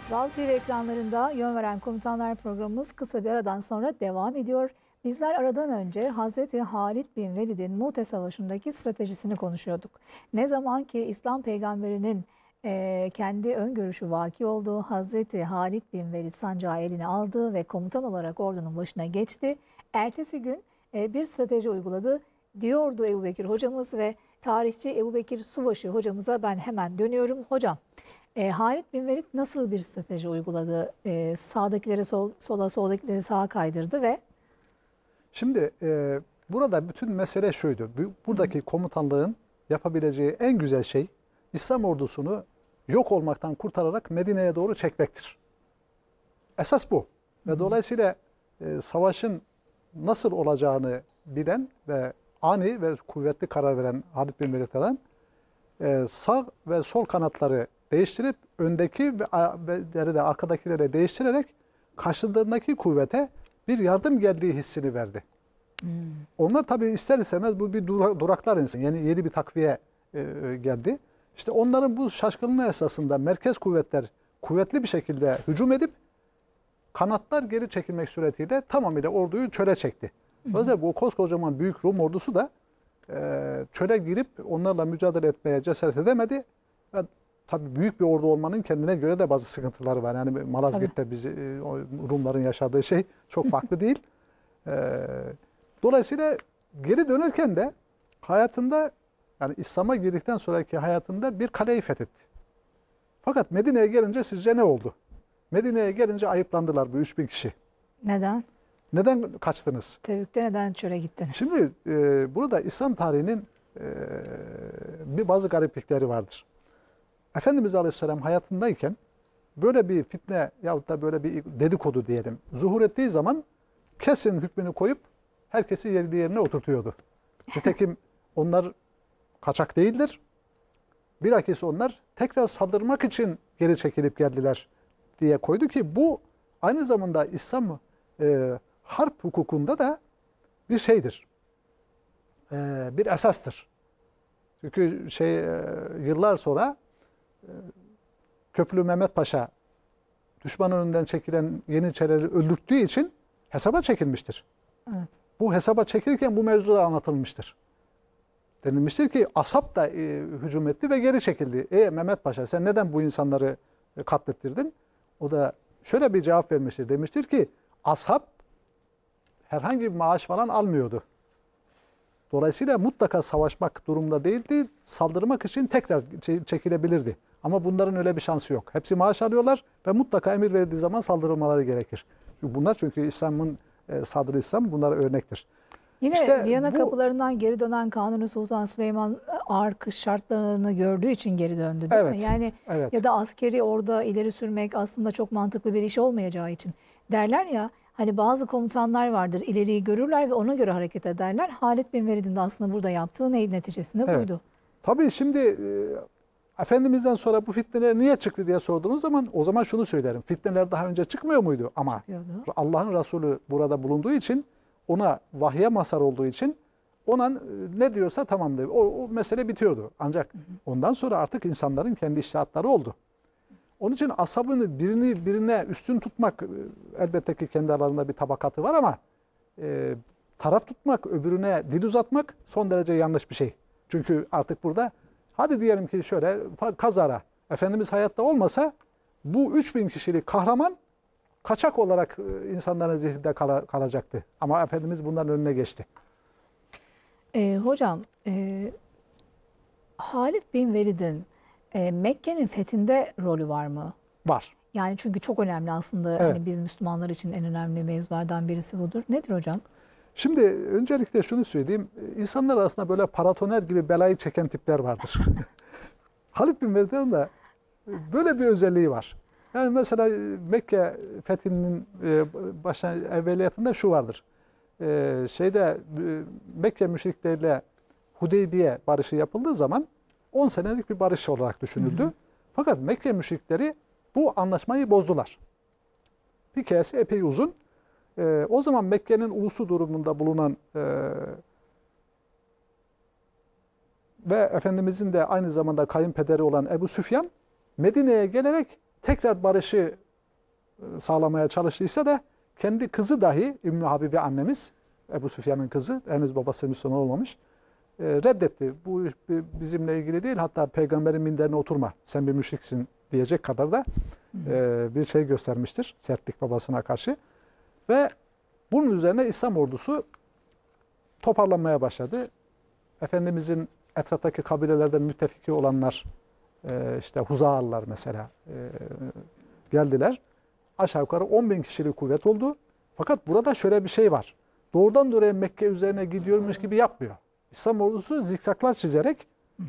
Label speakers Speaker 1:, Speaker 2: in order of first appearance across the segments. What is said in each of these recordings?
Speaker 1: Val TV ekranlarında Yön Veren Komutanlar programımız kısa bir aradan sonra devam ediyor. Bizler aradan önce Hazreti Halid bin Velid'in Mu'te Savaşı'ndaki stratejisini konuşuyorduk. Ne zaman ki İslam peygamberinin kendi öngörüşü vaki olduğu, Hazreti Halid bin Velid sancağı eline aldı ve komutan olarak ordunun başına geçti. Ertesi gün bir strateji uyguladı. Diyordu Ebubekir hocamız ve tarihçi Ebubekir Subaşı hocamıza ben hemen dönüyorum. Hocam, Halid bin Velid nasıl bir strateji uyguladı? Sağdakileri sola, soldakileri sağa kaydırdı ve...
Speaker 2: Şimdi burada bütün mesele şuydu. Buradaki komutanlığın yapabileceği en güzel şey İslam ordusunu yok olmaktan kurtararak Medine'ye doğru çekmektir. Esas bu. Ve dolayısıyla savaşın nasıl olacağını bilen ve ani ve kuvvetli karar veren Halid bin Velid'den sağ ve sol kanatları değiştirip öndeki ve de arkadakileri değiştirerek karşılarındaki kuvvete bir yardım geldiği hissini verdi. Onlar tabii ister istemez bu bir duraklar insin. Yani yeni bir takviye geldi. İşte onların bu şaşkınlığı esasında merkez kuvvetler kuvvetli bir şekilde hücum edip kanatlar geri çekilmek suretiyle tamamıyla orduyu çöle çekti. Özellikle bu koskocaman büyük Rum ordusu da çöle girip onlarla mücadele etmeye cesaret edemedi. Ve tabii büyük bir ordu olmanın kendine göre de bazı sıkıntıları var. Yani Malazgirt'te Rumların yaşadığı şey çok farklı değil. Dolayısıyla geri dönerken de hayatında, yani İslam'a girdikten sonraki hayatında bir kaleyi fethetti. Fakat Medine'ye gelince sizce ne oldu? Medine'ye gelince ayıplandılar bu 3000 kişi.
Speaker 1: Neden?
Speaker 2: Neden kaçtınız?
Speaker 1: Tebük'te neden çöle gittiniz?
Speaker 2: Şimdi burada İslam tarihinin bazı gariplikleri vardır. Efendimiz Aleyhisselam hayatındayken böyle bir fitne yahut da böyle bir dedikodu diyelim zuhur ettiği zaman kesin hükmünü koyup herkesi yerine oturtuyordu. Nitekim onlar kaçak değildir. Bilakis onlar tekrar saldırmak için geri çekilip geldiler diye koydu ki bu aynı zamanda İslam harp hukukunda da bir şeydir. Bir esastır. Çünkü yıllar sonra Köprülü Mehmet Paşa düşman önünden çekilen Yeniçerileri öldürttüğü için hesaba çekilmiştir.
Speaker 1: Evet.
Speaker 2: Bu hesaba çekilirken bu mevzular anlatılmıştır. Denilmiştir ki Ashab da hücum etti ve geri çekildi. Mehmet Paşa sen neden bu insanları katlettirdin? O da şöyle bir cevap vermiştir. Demiştir ki Ashab herhangi bir maaş falan almıyordu. Dolayısıyla mutlaka savaşmak durumunda değildi. Saldırmak için tekrar çekilebilirdi. Ama bunların öyle bir şansı yok. Hepsi maaş alıyorlar ve mutlaka emir verildiği zaman saldırılmaları gerekir. Bunlar çünkü İslam'ın sadrı İslam bunlara örnektir.
Speaker 1: Yine
Speaker 2: İşte
Speaker 1: Viyana kapılarından geri dönen Kanuni Sultan Süleyman ağır kış şartlarını gördüğü için geri döndü değil mi? Yani ya da askeri orada ileri sürmek aslında çok mantıklı bir iş olmayacağı için. Derler ya hani bazı komutanlar vardır ileriyi görürler ve ona göre hareket ederler. Halid bin Velid'in de aslında burada yaptığı neticesinde buydu.
Speaker 2: Tabii şimdi Efendimiz'den sonra bu fitneler niye çıktı diye sorduğunuz zaman o zaman şunu söylerim. Fitneler daha önce çıkmıyor muydu? Ama Allah'ın Resulü burada bulunduğu için ona vahye mazhar olduğu için ona ne diyorsa tamamdır. O mesele bitiyordu. Ancak ondan sonra artık insanların kendi içtihatları oldu. Onun için asabını birine üstün tutmak elbette ki kendi aralarında bir tabakatı var ama taraf tutmak, öbürüne dil uzatmak son derece yanlış bir şey. Çünkü artık burada hadi diyelim ki şöyle kazara Efendimiz hayatta olmasa bu 3000 kişilik kahraman kaçak olarak insanların zihninde kalacaktı. Ama Efendimiz bunların önüne geçti.
Speaker 1: Hocam, Halid bin Velid'in Mekke'nin fethinde rolü var mı?
Speaker 2: Var.
Speaker 1: Yani çünkü çok önemli aslında.
Speaker 2: Evet.
Speaker 1: Hani biz Müslümanlar için en önemli mevzulardan birisi budur. Nedir hocam?
Speaker 2: Şimdi öncelikle şunu söyleyeyim. İnsanlar arasında böyle paratoner gibi belayı çeken tipler vardır. Halid bin Velid'in de böyle bir özelliği var. Yani mesela Mekke fethinin evveliyatında şu vardır. Mekke müşrikleriyle Hudeybiye barışı yapıldığı zaman 10 senelik bir barış olarak düşünüldü. Fakat Mekke müşrikleri bu anlaşmayı bozdular. Hikayesi epey uzun. O zaman Mekke'nin ulusu durumunda bulunan ve Efendimizin de aynı zamanda kayınpederi olan Ebu Süfyan Medine'ye gelerek tekrar barışı sağlamaya çalıştıysa da kendi kızı dahi Ümmü Habibe annemiz, Ebu Süfyan'ın kızı, henüz babası Müslüman olmamış, reddetti. Bu iş bizimle ilgili değil, hatta peygamberin minderine oturma, sen bir müşriksin diyecek kadar da bir şey göstermiştir, sertlik babasına karşı. Ve bunun üzerine İslam ordusu toparlanmaya başladı. Efendimizin etraftaki kabilelerden müttefiki olanlar, işte Huzaalılar mesela geldiler. Aşağı yukarı 10.000 kişilik kuvvet oldu. Fakat burada şöyle bir şey var. Doğrudan doğruya Mekke üzerine gidiyormuş gibi yapmıyor. İslam ordusu zikzaklar çizerek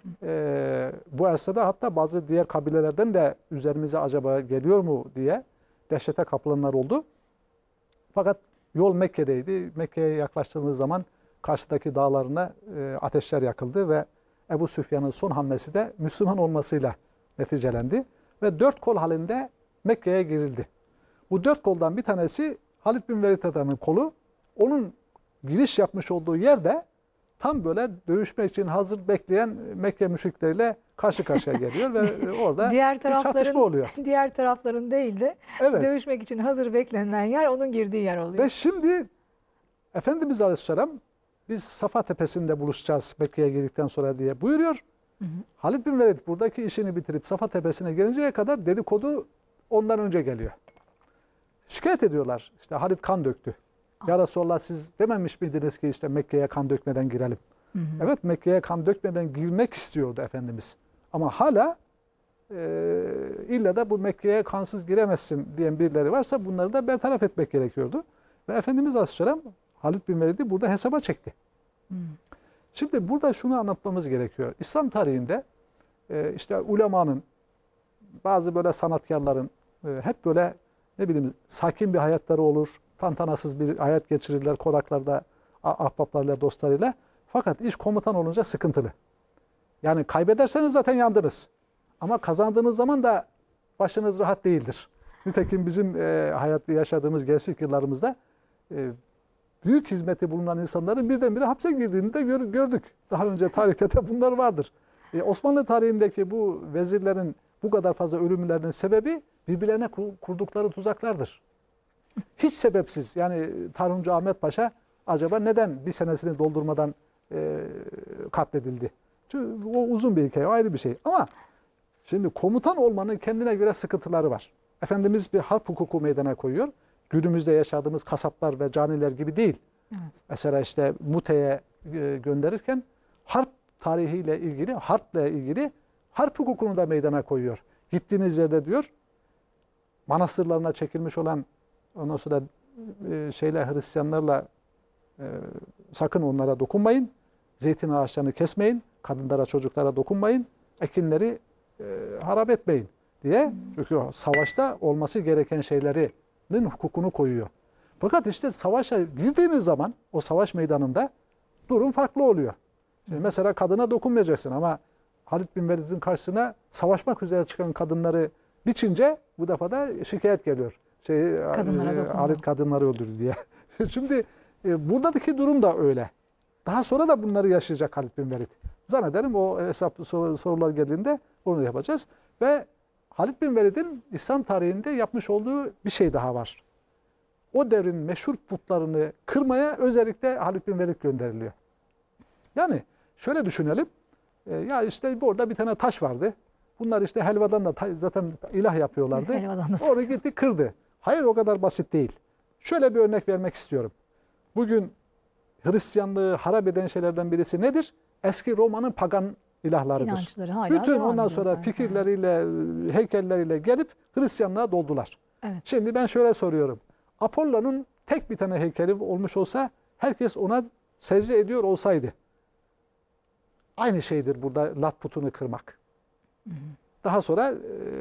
Speaker 2: bu esnada hatta bazı diğer kabilelerden de üzerimize acaba geliyor mu diye dehşete kapılanlar oldu. Fakat yol Mekke'deydi. Mekke'ye yaklaştığınız zaman karşıdaki dağlarına ateşler yakıldı ve Ebu Süfyan'ın son hamlesi de Müslüman olmasıyla neticelendi. Ve 4 kol halinde Mekke'ye girildi. Bu 4 koldan bir tanesi Halid bin Velid'in kolu. Onun giriş yapmış olduğu yerde tam böyle dövüşmek için hazır bekleyen Mekke müşrikleriyle karşı karşıya geliyor ve orada
Speaker 1: Diğer
Speaker 2: bir çatışma
Speaker 1: tarafların
Speaker 2: oluyor.
Speaker 1: diğer tarafların değil de
Speaker 2: Evet.
Speaker 1: dövüşmek için hazır beklenen yer onun girdiği yer oluyor.
Speaker 2: Ve şimdi Efendimiz Aleyhisselam biz Safa Tepesi'nde buluşacağız Mekke'ye girdikten sonra diye buyuruyor. Halid bin Velid buradaki işini bitirip Safa Tepesi'ne gelinceye kadar dedikodu ondan önce geliyor. Şikayet ediyorlar. İşte Halid kan döktü. Ya Resulallah siz dememiş miydiniz ki işte Mekke'ye kan dökmeden girelim? Evet, Mekke'ye kan dökmeden girmek istiyordu Efendimiz. Ama hala illa da bu Mekke'ye kansız giremezsin diyen birileri varsa bunları da bertaraf etmek gerekiyordu. Ve Efendimiz Aleyhisselam Halid bin Velid'i burada hesaba çekti. Şimdi burada şunu anlatmamız gerekiyor. İslam tarihinde işte ulemanın, bazı böyle sanatkarların hep böyle ne bileyim sakin bir hayatları olur. Tantanasız bir hayat geçirirler konaklarda ahbaplarıyla, dostlarıyla. Fakat iş komutan olunca sıkıntılı. Yani kaybederseniz zaten yandınız. Ama kazandığınız zaman da başınız rahat değildir. Nitekim bizim hayatta yaşadığımız gençlik yıllarımızda büyük hizmeti bulunan insanların birdenbire hapse girdiğini de gördük. Daha önce tarihte de bunlar vardır. Osmanlı tarihindeki bu vezirlerin bu kadar fazla ölümlerinin sebebi birbirlerine kurdukları tuzaklardır. Hiç sebepsiz. Yani Tarhuncu Ahmet Paşa acaba neden bir senesini doldurmadan katledildi? Çünkü o uzun bir hikaye, o ayrı bir şey. Ama şimdi komutan olmanın kendine göre sıkıntıları var. Efendimiz bir harp hukuku meydana koyuyor. Günümüzde yaşadığımız kasaplar ve caniler gibi değil.
Speaker 1: Evet.
Speaker 2: Mesela işte Mute'ye gönderirken harp tarihiyle ilgili, harpla ilgili harp hukukunu da meydana koyuyor. Gittiğiniz yerde diyor, manastırlarına çekilmiş olan ondan sonra Hristiyanlarla sakın onlara dokunmayın. Zeytin ağaçlarını kesmeyin. Kadınlara, çocuklara dokunmayın. Ekinleri harap etmeyin diye. Çünkü savaşta olması gereken şeylerin hukukunu koyuyor. Fakat işte savaşa girdiğiniz zaman o savaş meydanında durum farklı oluyor. Şimdi mesela kadına dokunmayacaksın ama Halid bin Velid'in karşısına savaşmak üzere çıkan kadınları biçince bu defa da şikayet geliyor. Halid kadınları öldürdü diye. Şimdi buradaki durum da öyle. Daha sonra da bunları yaşayacak Halid bin Velid. Zannederim o hesap sorular geldiğinde onu yapacağız. Ve Halid bin Velid'in İslam tarihinde yapmış olduğu bir şey daha var. O devrin meşhur putlarını kırmaya özellikle Halid bin Velid gönderiliyor. Yani şöyle düşünelim. Ya işte orada bir tane taş vardı. Bunlar işte helvadan da zaten ilah yapıyorlardı. Onu gitti kırdı. Hayır, o kadar basit değil. Şöyle bir örnek vermek istiyorum. Bugün Hristiyanlığı harap eden şeylerden birisi nedir? Eski Roma'nın pagan ilahlarıdır. Bütün ondan sonra fikirleriyle, heykelleriyle gelip Hristiyanlığa doldular.
Speaker 1: Evet.
Speaker 2: Şimdi ben şöyle soruyorum. Apollo'nun tek bir tane heykeli olmuş olsa, herkes ona secde ediyor olsaydı, aynı şeydir burada lat putunu kırmak. Daha sonra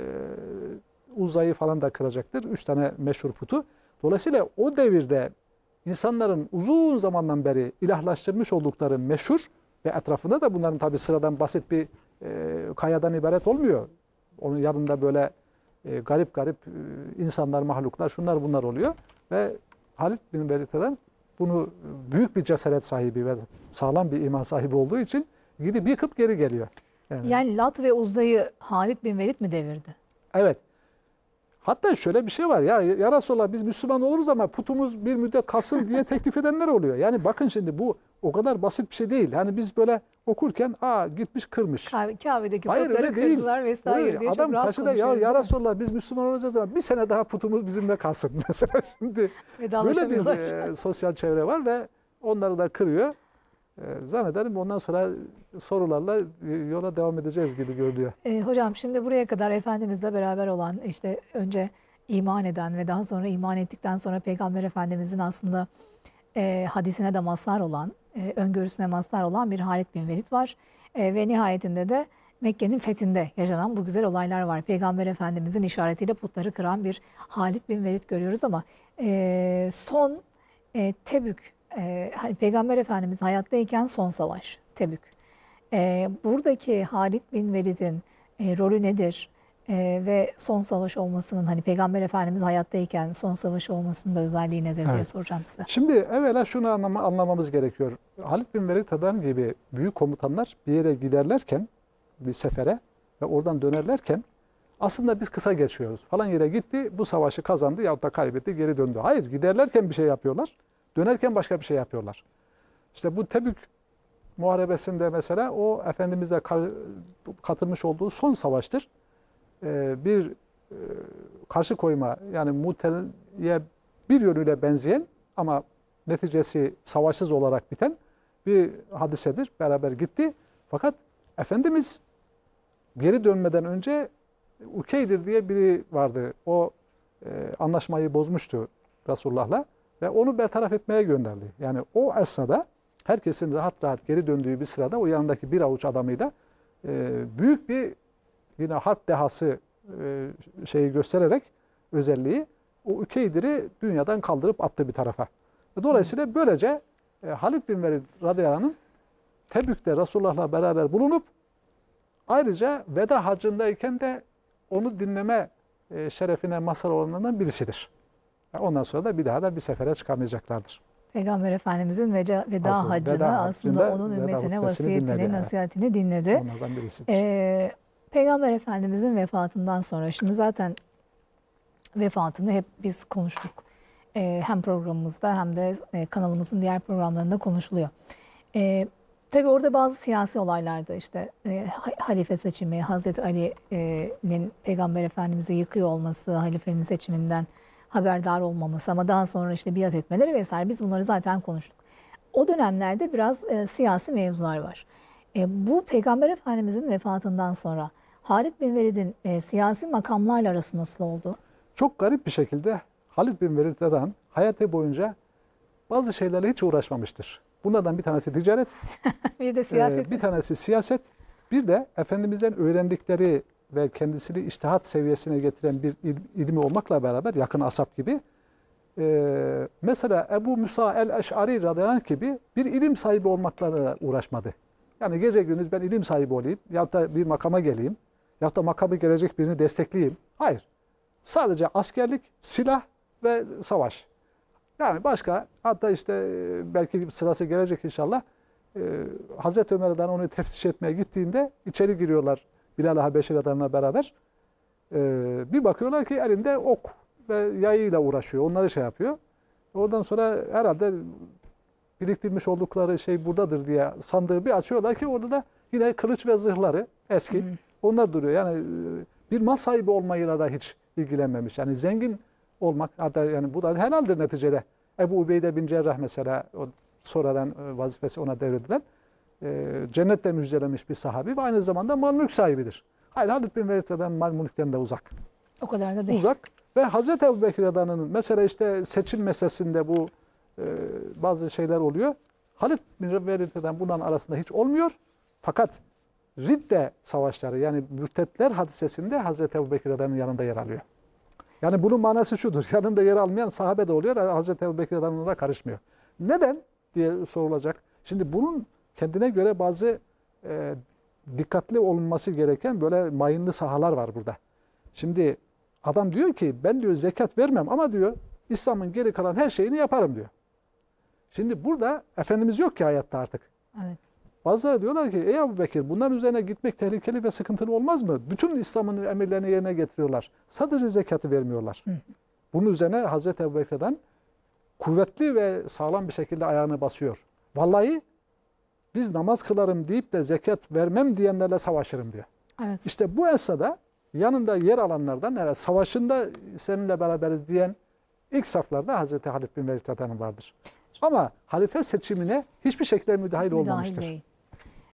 Speaker 2: Uzay'ı falan da kıracaktır. 3 tane meşhur putu. Dolayısıyla o devirde insanların uzun zamandan beri ilahlaştırmış oldukları meşhur ve etrafında da bunların tabi sıradan basit bir kayadan ibaret olmuyor. Onun yanında böyle garip garip insanlar, mahluklar, şunlar bunlar oluyor. Ve Halid bin Velid'den bunu büyük bir cesaret sahibi ve sağlam bir iman sahibi olduğu için gidip yıkıp geri geliyor.
Speaker 1: Yani Lat ve Uzza'yı Halid bin Velid mi devirdi?
Speaker 2: Evet. Hatta şöyle bir şey var ya Resulallah biz Müslüman oluruz ama putumuz bir müddet kalsın diye teklif edenler oluyor. Yani bakın şimdi bu o kadar basit bir şey değil. Hani biz böyle okurken gitmiş kırmış.
Speaker 1: Kabe'deki
Speaker 2: Hayır
Speaker 1: putları
Speaker 2: öyle değil.
Speaker 1: kırdılar vesaire
Speaker 2: Öyle.
Speaker 1: diye
Speaker 2: Adam
Speaker 1: çok rahat
Speaker 2: karşıda
Speaker 1: konuşuyoruz.
Speaker 2: ya
Speaker 1: değil mi?
Speaker 2: Resulallah biz Müslüman olacağız ama bir sene daha putumuz bizimle kalsın mesela. Şimdi böyle bir
Speaker 1: Vedalaşamıyorlar.
Speaker 2: sosyal çevre var ve onları da kırıyor. Zannederim ondan sonra sorularla yola devam edeceğiz gibi görünüyor.
Speaker 1: Hocam şimdi buraya kadar Efendimizle beraber olan işte önce iman eden ve daha sonra iman ettikten sonra Peygamber Efendimizin aslında hadisine de mazhar olan, öngörüsüne mazhar olan bir Halid bin Velid var. Ve nihayetinde de Mekke'nin fethinde yaşanan bu güzel olaylar var. Peygamber Efendimizin işaretiyle putları kıran bir Halid bin Velid görüyoruz ama son Tebük, hani Peygamber Efendimiz hayattayken son savaş Tebük. Buradaki Halid bin Velid'in rolü nedir? Ve son savaş olmasının hani Peygamber Efendimiz hayattayken son savaş olmasının da özelliği nedir diye
Speaker 2: Evet.
Speaker 1: soracağım size.
Speaker 2: Şimdi evvela şunu anlamamız gerekiyor. Halid bin Velid Tadan gibi büyük komutanlar bir yere giderlerken, bir sefere ve oradan dönerlerken aslında biz kısa geçiyoruz. Falan yere gitti, bu savaşı kazandı yahut da kaybetti, geri döndü. Hayır, giderlerken bir şey yapıyorlar, dönerken başka bir şey yapıyorlar. İşte bu Tebük Muharebesi'nde mesela o Efendimiz'e katılmış olduğu son savaştır. Bir karşı koyma yani Mu'te'ye bir yönüyle benzeyen ama neticesi savaşsız olarak biten bir hadisedir. Beraber gitti. Fakat Efendimiz geri dönmeden önce Ukeydir diye biri vardı. O anlaşmayı bozmuştu Resulullah'la ve onu bertaraf etmeye gönderdi. Yani o esnada herkesin rahat rahat geri döndüğü bir sırada o yanındaki bir avuç adamıyla büyük bir yine harp dehası şeyi göstererek özelliği o Ukeydir'i dünyadan kaldırıp attı bir tarafa. Dolayısıyla böylece Halid bin Velid radıyallahu anh'ın Tebük'te Resulullah'la beraber bulunup ayrıca veda hacındayken de onu dinleme şerefine mazhar olanlardan birisidir. Ondan sonra da bir daha da bir sefere çıkamayacaklardır.
Speaker 1: Peygamber Efendimizin veda hacını aslında onun ümmetine vasiyetini, nasihatini dinledi.
Speaker 2: Onlardan birisidir.
Speaker 1: Peygamber Efendimizin vefatından sonra şimdi zaten vefatını hep biz konuştuk. Hem programımızda hem de kanalımızın diğer programlarında konuşuluyor. Tabii orada bazı siyasi olaylarda işte halife seçimi, Hazreti Ali'nin Peygamber Efendimiz'e yıkıyor olması, halifenin seçiminden haberdar olmaması ama daha sonra işte biat etmeleri vesaire biz bunları zaten konuştuk. O dönemlerde biraz siyasi mevzular var. Bu Peygamber Efendimiz'in vefatından sonra Halid bin Velid'in siyasi makamlarla arası nasıl oldu?
Speaker 2: Çok garip bir şekilde Halid bin Velid Tadan hayatı boyunca bazı şeylerle hiç uğraşmamıştır. Bunlardan bir tanesi ticaret,
Speaker 1: bir de siyaset.
Speaker 2: Bir tanesi siyaset, bir de Efendimiz'den öğrendikleri ve kendisini içtihat seviyesine getiren bir ilmi olmakla beraber yakın ashab gibi mesela Ebu Musa el-Eş'ari radıyallahu anh gibi bir ilim sahibi olmakla da uğraşmadı. Yani gece gündüz ben ilim sahibi olayım yahut da bir makama geleyim yahut da makamı gelecek birini destekleyeyim. Hayır. Sadece askerlik, silah ve savaş. Yani başka hatta işte belki sırası gelecek inşallah Hazreti Ömer'den onu teftiş etmeye gittiğinde içeri giriyorlar Bilal-i Habeşi adamla beraber. Bir bakıyorlar ki elinde ok ve yayıyla uğraşıyor. Onları şey yapıyor. Oradan sonra herhalde biriktirmiş oldukları şey buradadır diye sandığı bir açıyorlar ki orada da yine kılıç ve zırhları eski. Onlar duruyor. Yani bir mal sahibi olmayla da hiç ilgilenmemiş. Yani zengin olmak hatta yani bu da helaldir neticede. Ebu Ubeyde bin Cerrah mesela o sonradan vazifesi ona devredilen cennetle müjdelemiş bir sahabi ve aynı zamanda mal mülk sahibidir. Hayır Halid bin Velid'den mal mülkten de uzak.
Speaker 1: O kadar da değil.
Speaker 2: Uzak ve Hazreti Ebubekir Radıyallahu mesela işte seçim meselesinde bu bazı şeyler oluyor. Halid bin Velid'den bunların arasında hiç olmuyor. Fakat Ridde savaşları yani mürtetler hadisesinde Hazreti Ebubekir Radıyallahu yanında yer alıyor. Yani bunun manası şudur. Yanında yer almayan sahabe de oluyor. Hazreti Ebubekir Radıyallahu karışmıyor. Neden diye sorulacak. Şimdi bunun kendine göre bazı dikkatli olunması gereken böyle mayınlı sahalar var burada. Şimdi adam diyor ki ben diyor zekat vermem ama diyor İslam'ın geri kalan her şeyini yaparım diyor. Şimdi burada Efendimiz yok ki hayatta artık.
Speaker 1: Evet.
Speaker 2: Bazıları diyorlar ki ey Ebu Bekir bunların üzerine gitmek tehlikeli ve sıkıntılı olmaz mı? Bütün İslam'ın emirlerini yerine getiriyorlar. Sadece zekatı vermiyorlar. Bunun üzerine Hazreti Ebu Bekir'den kuvvetli ve sağlam bir şekilde ayağını basıyor. Vallahi biz namaz kılarım deyip de zekat vermem diyenlerle savaşırım diyor.
Speaker 1: Evet.
Speaker 2: İşte bu esnada yanında yer alanlardan evet savaşında seninle beraberiz diyen ilk saflarda Hazreti Halid bin Velid vardır. Ama halife seçimine hiçbir şekilde müdahil olmamıştır.
Speaker 1: Değil.